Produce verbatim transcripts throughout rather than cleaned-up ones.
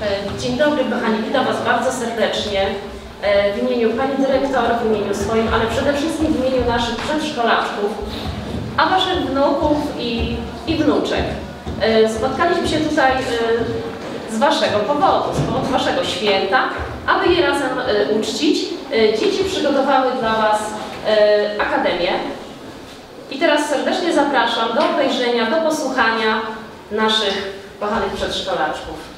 Dzień dobry kochani, witam Was bardzo serdecznie w imieniu Pani Dyrektor, w imieniu swoim, ale przede wszystkim w imieniu naszych przedszkolaczków, a Waszych wnuków i, i wnuczek. Spotkaliśmy się tutaj z Waszego powodu, z powodu Waszego święta, aby je razem uczcić. Dzieci przygotowały dla Was Akademię i teraz serdecznie zapraszam do obejrzenia, do posłuchania naszych kochanych przedszkolaczków.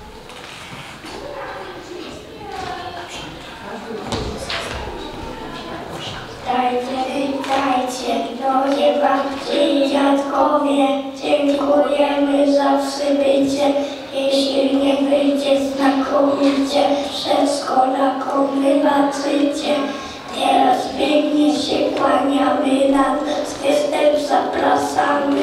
Witajcie, witajcie, drogie babcie i dziadkowie, dziękujemy za przybycie, jeśli nie wyjdzie znakomicie, przedszkolakom wybaczycie. Teraz pięknie się kłaniamy, na występ zapraszamy.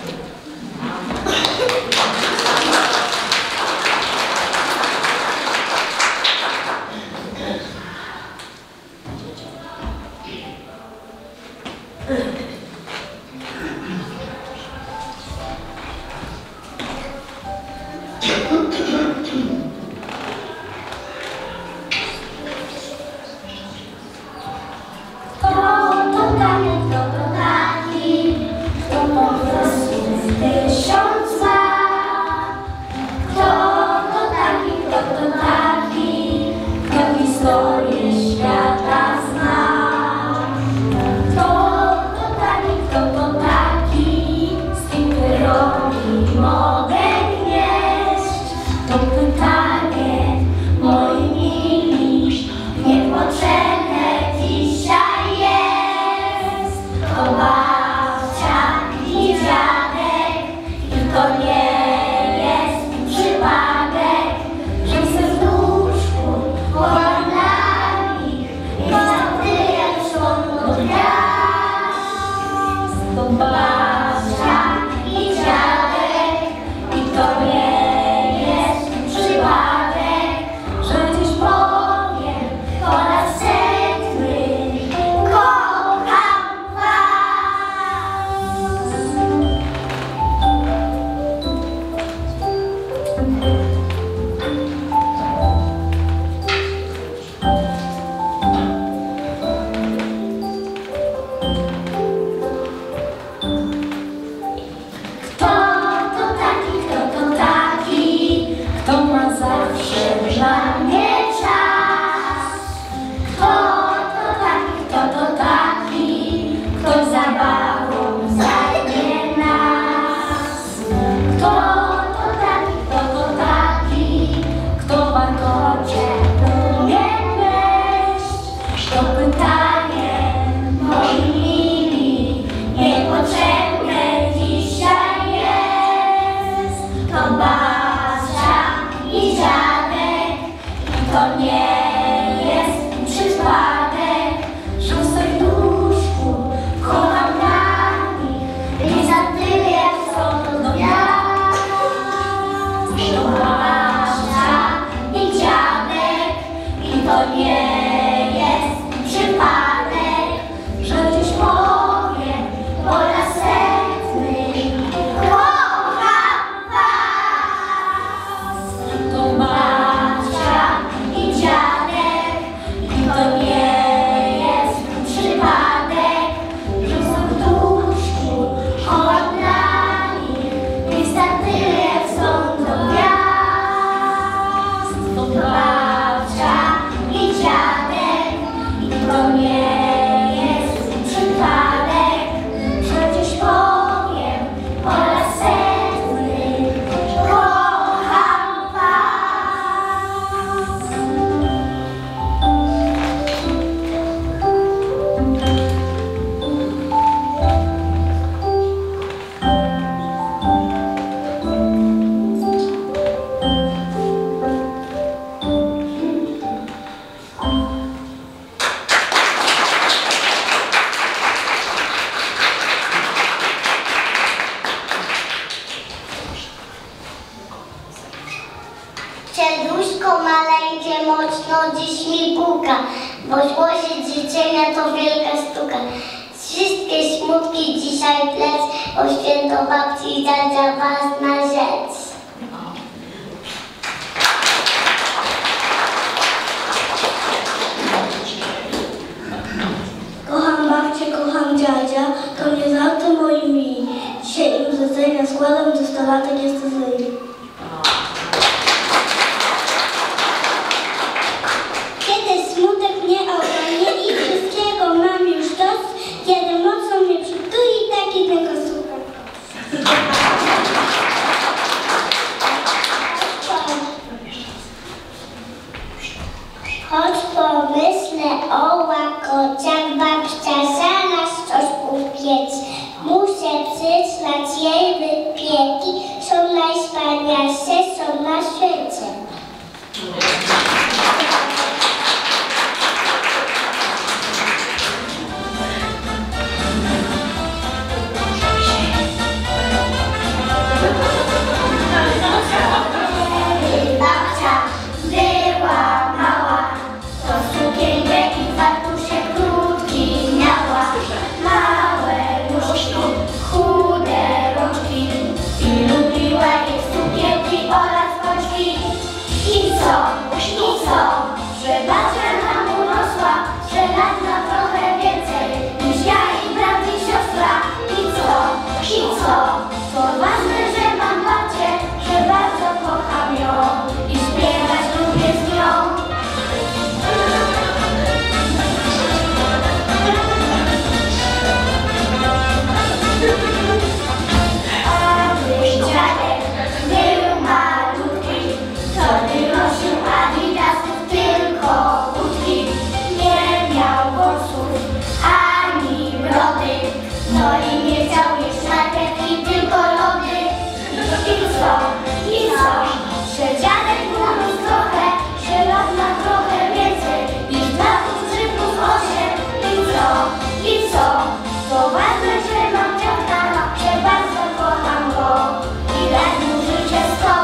Serduszko maleńkie mocno dziś mi puka, bo złożyć życzenia to wielka sztuka. Wszystkie smutki dzisiaj plec, bo święto babci i dziadzia ważna rzecz. dwudziestolatek jest to zły. Kiedy smutek mnie ogarnie i wszystkiego mam już dość, kiedy mocno mnie przytuli, taki tego słucham. Choć pomyślę o łakociach, babcia zaraz coś upiec. Muszę przyznać, jej wypieki są najwspanialsze, są na świecie. Babcia była mała, to sukienkę i fartuszek krótki miała. Małe nóżki, chude rączki i lubiła jej sukienki oraz boczki. I co, i co, że babcia nam urosła, że lat ma trochę więcej niż ja i brat i siostra. I co, i co, to ważne, że mam babcię, że bardzo kocham ją i śpiewać lubię z nią. A mój dziadek był malutki, to wynosił adidasów tylko budki. Nie miał włosów ani brody, no i nie chciał jeść marchewki, tylko lody. I co, i co, że dziadek urósł trochę, że lat ma trochę więcej niż dwa plus trzy plus osiem. I co, i co, to ważne, że mam dziadka, że bardzo kocham go i lat mu życzę sto.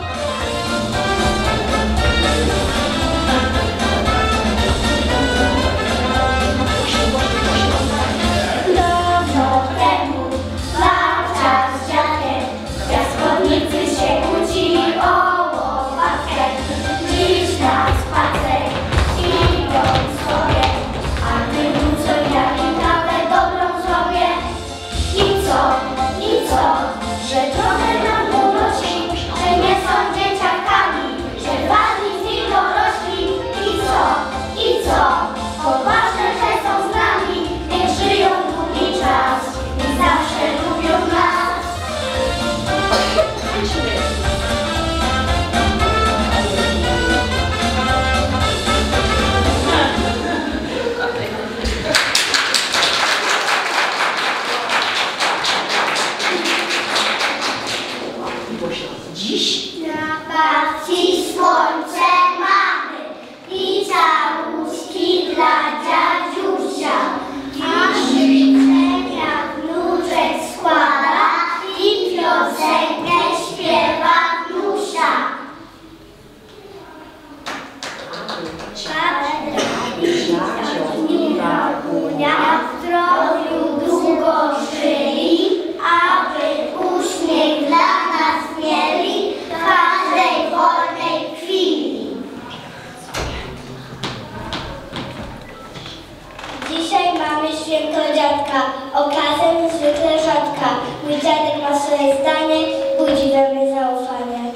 Dawno temu babcia z dziadkiem w piaskownicy się kłócili o łopatkę. Dziś na spacer idą sobie, a gdy wrócą, ja im kawę dobrą zrobię. I co, i co, że trochę nam urośli, że nie są dzieciakami, że ważni z nich dorośli. I co, i co, to ważne, że są z nami, niech żyją długi czas i zawsze lubią nas. Dziś Na babci słońce mamy i całuski dla dziadziusia. A życzenia wnuczek składa i piosenkę śpiewa wnusia. Dziadunia w zdrowiu długo żyli, aby uśmiech dla nas mieli w każdej wolnej chwili. Dzisiaj mamy święto dziadka, okazja niezwykle rzadka. Mój dziadek ma swoje zdanie, budzi we mnie zaufanie.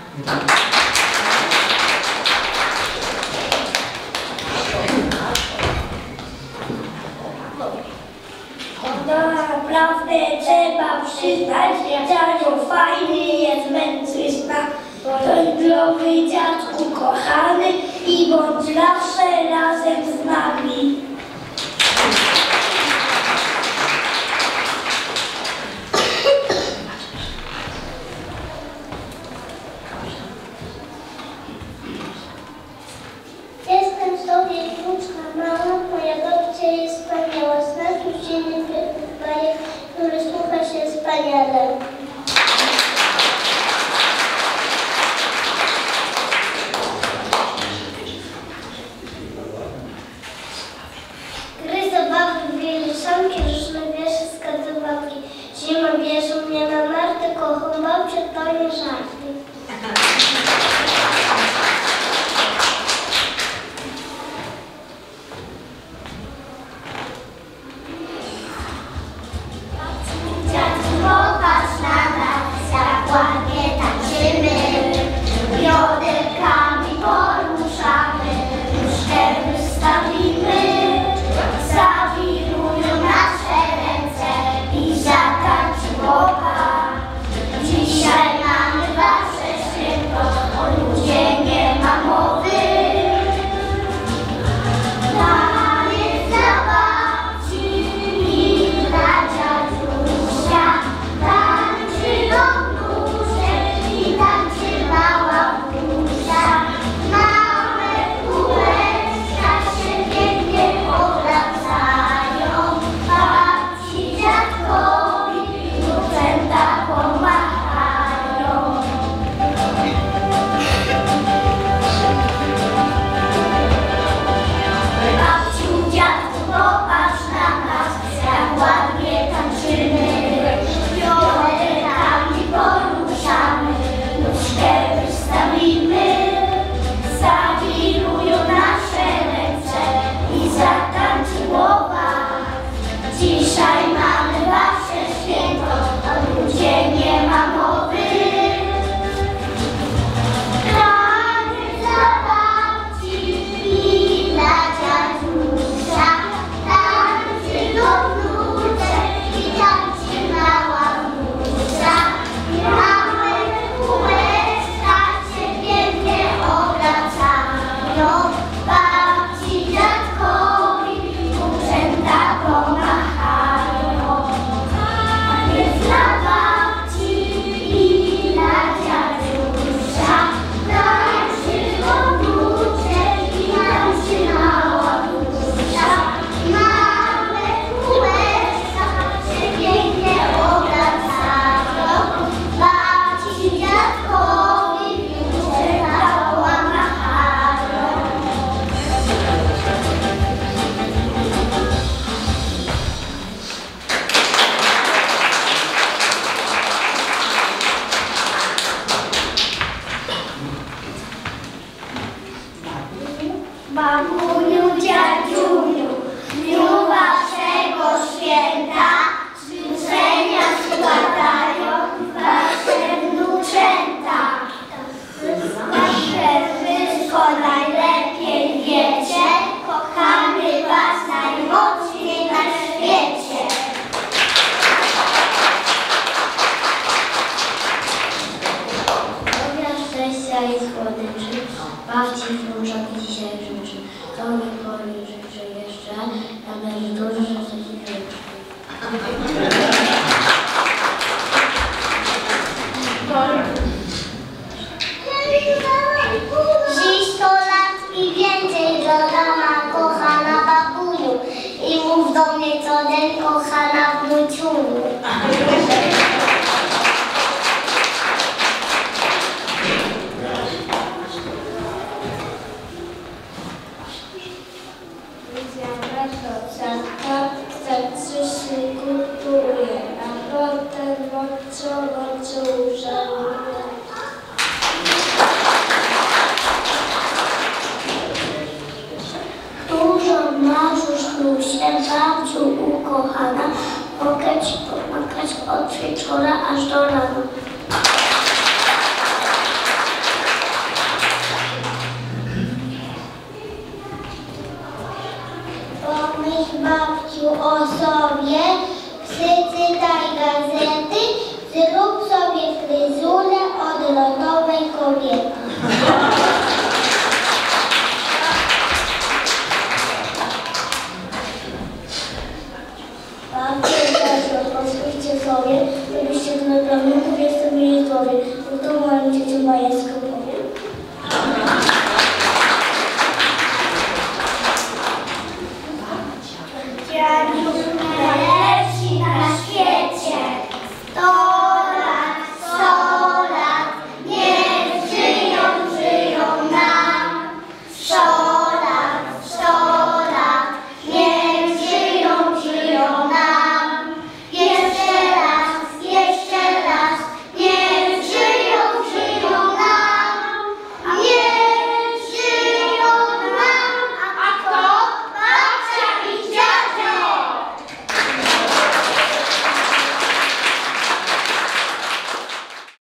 No naprawdę trzeba przyznać, dziadziu fajny jest mężczyzna. Wędrowy dziadku kochany i bądź zawsze razem z nami. Jestem sobie wnuczka mała, moja babcia jest wspaniała. Znak już innych bajek, który słucha się wspaniale. Gry zabawy, wieluszanki, różne wiersze, skazywałki. Zima bierze mnie na narty, kocham babcię, to nie żarty. Dziadku, popatrz na nas, ładnie tańczymy, bioderkami poruszamy, nóżkę wystawimy, zawirują nasze ręce i zatańczy głowa. Dzisiaj mamy wasze święto, o ludzie nie ma mowy. Taniec dla babci i dla dziadusia, tańczy do wnuczek i tańczy mała wnusia. Małe kółeczka się pięknie obracają, babci, dziadkowi wnuczęta pomachają. Babciu, dziadku, popatrz na nas, jak ładnie tańczymy, bioderkami poruszamy, nóżkę wystawimy, zawirują nasze ręce i zatańczy głowa. Dzisiaj mamy wasze święto, o ludzie nie ma mowy. Taniec dla babci i dla dziadusia, tańczy do wnuczek i tańczy mała wnusia. Małe kółeczka się pięknie obracają, babci, dziadkowi wnuczęta pomachają. Taniec dla babci i dla dziadusia, tańczy do wnuczek i tańczy mała wnusia. Małe kółeczka się pięknie obracają, babci, dziadkowi wnuczęta pomachają. Babuniu, dziadziuniu, w dniu waszego święta życzenia składają wasze wnuczęta. Wasze wszystko najlepiej wiecie, kochamy was najmocniej na świecie. Zdrowia, szczęścia i słodyczy, babci wnuczek dzisiaj życzy. To mi powiem, życzę jeszcze, na emeryturze, że coś życzy. Dziś sto lat i więcej dodana, kochana babuniu, i mów do mnie co dzień, kochana wnuciuniu. Serce szykuje, a potem bardzo, bardzo użaluje. Dużo marzysz, Lusie, babciu ukochana, mogę ci pomagać od wieczora aż do rana. Pomyśl, babciu, o sobie, przeczytaj gazety, zrób sobie fryzurę odlotowej kobiety. Babciu, dziadku, pozwólcie sobie, żebyście do naprawdę mówię sobie zdrowie, bo to moją ciocią Majewską.